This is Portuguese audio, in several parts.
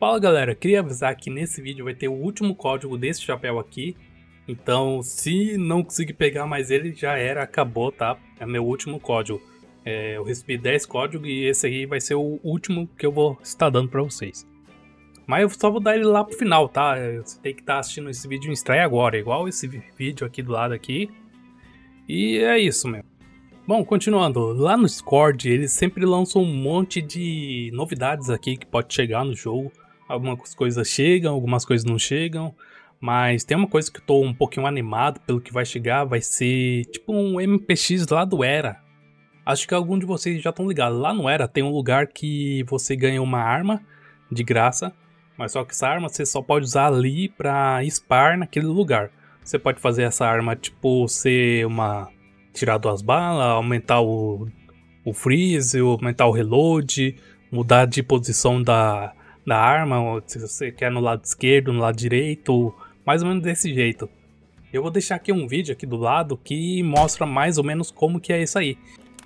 Fala galera, queria avisar que nesse vídeo vai ter o último código desse chapéu aqui. Então se não conseguir pegar mais ele, já era, acabou, tá? É meu último código. Eu recebi 10 códigos e esse aí vai ser o último que eu vou estar dando pra vocês. Mas eu só vou dar ele lá pro final, tá? Você tem que estar assistindo esse vídeo em estreia agora, igual esse vídeo aqui do lado aqui. E é isso mesmo. Bom, continuando, lá no Discord eles sempre lançam um monte de novidades aqui que pode chegar no jogo. Algumas coisas chegam, algumas coisas não chegam, mas tem uma coisa que eu tô um pouquinho animado pelo que vai chegar, vai ser tipo um MPX lá do Era. Acho que algum de vocês já estão ligados, lá no Era tem um lugar que você ganha uma arma de graça, mas só que essa arma você só pode usar ali pra spar naquele lugar. Você pode fazer essa arma tipo ser uma... tirar 2 balas, aumentar o freeze, aumentar o reload, mudar de posição da arma, se você quer no lado esquerdo, no lado direito, mais ou menos desse jeito. Eu vou deixar aqui um vídeo aqui do lado que mostra mais ou menos como que é isso aí.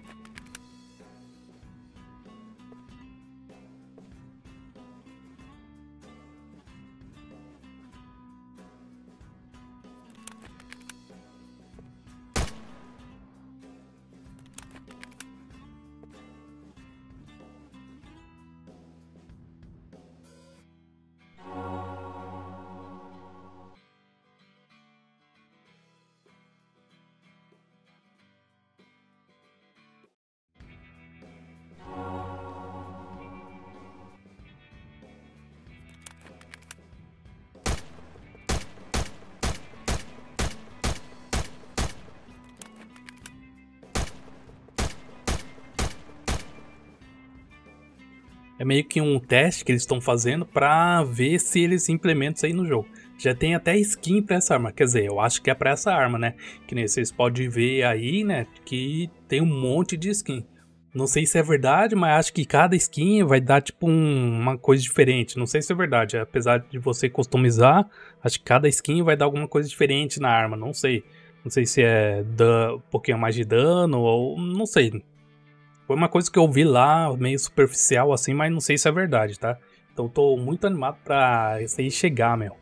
É meio que um teste que eles estão fazendo pra ver se eles implementam isso aí no jogo. Já tem até skin pra essa arma, quer dizer, eu acho que é pra essa arma, né? Que nem vocês podem ver aí, né, que tem um monte de skin. Não sei se é verdade, mas acho que cada skin vai dar tipo uma coisa diferente. Não sei se é verdade, apesar de você customizar, acho que cada skin vai dar alguma coisa diferente na arma, não sei. Não sei se é um pouquinho mais de dano ou não sei. Foi uma coisa que eu vi lá, meio superficial assim, mas não sei se é verdade, tá? Então tô muito animado pra isso aí chegar, meu.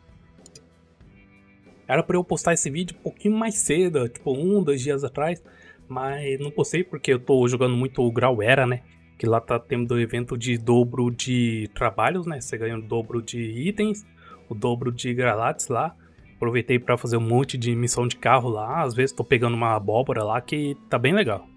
Era pra eu postar esse vídeo um pouquinho mais cedo, tipo 2 dias atrás, mas não postei porque eu tô jogando muito o Grau Era, né? Que lá tá tendo evento de dobro de trabalhos, né? Você ganha o dobro de itens, o dobro de grátis lá. Aproveitei pra fazer um monte de missão de carro lá, às vezes tô pegando uma abóbora lá que tá bem legal.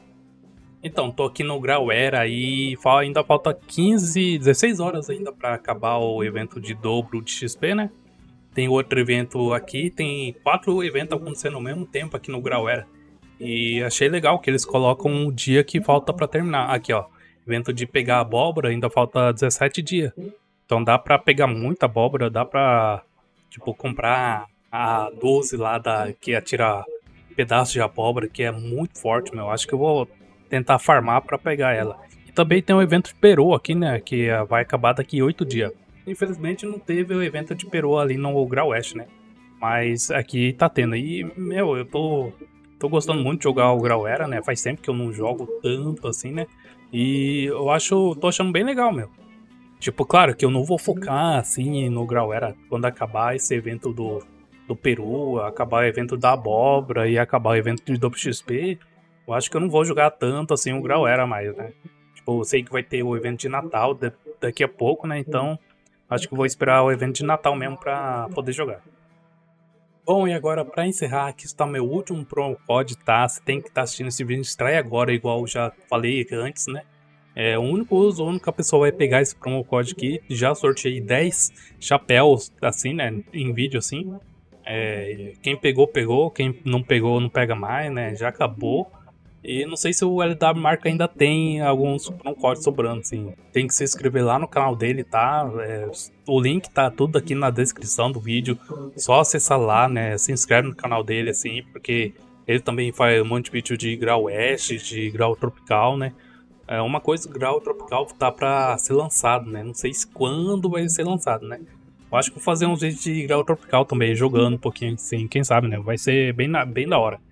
Então, tô aqui no Grau Era e ainda falta 15, 16 horas ainda pra acabar o evento de dobro de XP, né? Tem outro evento aqui, tem 4 eventos acontecendo ao mesmo tempo aqui no Grau Era. E achei legal que eles colocam o dia que falta pra terminar. Aqui, ó, evento de pegar abóbora, ainda falta 17 dias. Então dá pra pegar muita abóbora, dá pra, tipo, comprar a 12 lá que atira pedaço de abóbora, que é muito forte, meu. Acho que eu vou tentar farmar pra pegar ela. E também tem o evento de Peru aqui, né, que vai acabar daqui 8 dias. Infelizmente não teve o evento de Peru ali no Grau Oeste, né, mas aqui tá tendo. E, meu, eu tô gostando muito de jogar o Grau Era, né, faz tempo que eu não jogo tanto assim, né, e tô achando bem legal, meu. Tipo, claro que eu não vou focar assim no Grau Era quando acabar esse evento do Peru, acabar o evento da abóbora e acabar o evento de dobro XP. Eu acho que eu não vou jogar tanto assim o Grau Era mais, né? Tipo, eu sei que vai ter o evento de Natal daqui a pouco, né? Então, acho que eu vou esperar o evento de Natal mesmo pra poder jogar. Bom, e agora pra encerrar, aqui está meu último promo code, tá? Você tem que estar assistindo esse vídeo, estreia agora, igual eu já falei antes, né? É o único uso, a única pessoa vai pegar esse promo code aqui. Já sorteei 10 chapéus, assim, né? Em vídeo, assim. Quem pegou, pegou. Quem não pegou, não pega mais, né? Já acabou. E não sei se o LW Marca ainda tem alguns códigos sobrando, assim. Tem que se inscrever lá no canal dele, tá? O link tá tudo aqui na descrição do vídeo. Só acessar lá, né? Se inscreve no canal dele, assim, porque ele também faz um monte de vídeo de grau oeste, de grau tropical, né? Uma coisa, o grau tropical tá pra ser lançado, né? Não sei se quando vai ser lançado, né? Eu acho que vou fazer uns vídeos de grau tropical também, jogando um pouquinho, assim, quem sabe, né? Vai ser bem da hora.